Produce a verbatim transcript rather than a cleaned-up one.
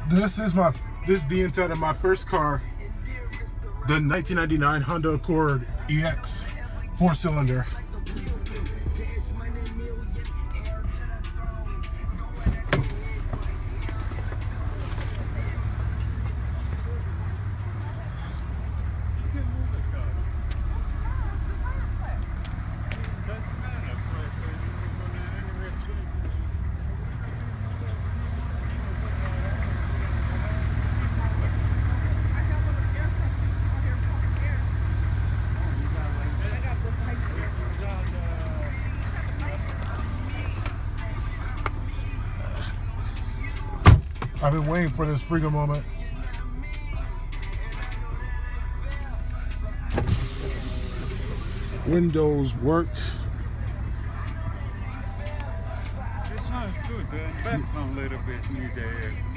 This is my this is the inside of my first car, the nineteen ninety-nine Honda Accord E X four cylinder. I've been waiting for this freaking moment. Windows work. This sounds good, the background a little bit new there.